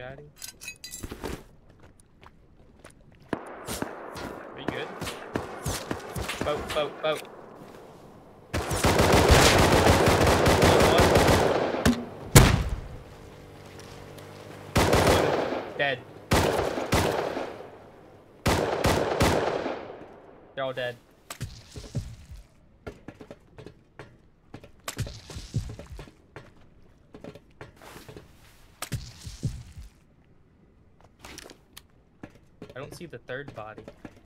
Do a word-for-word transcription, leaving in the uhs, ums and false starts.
daddy. Are you good? Boat, boat, boat. Dead. They're all dead. I don't see the third body.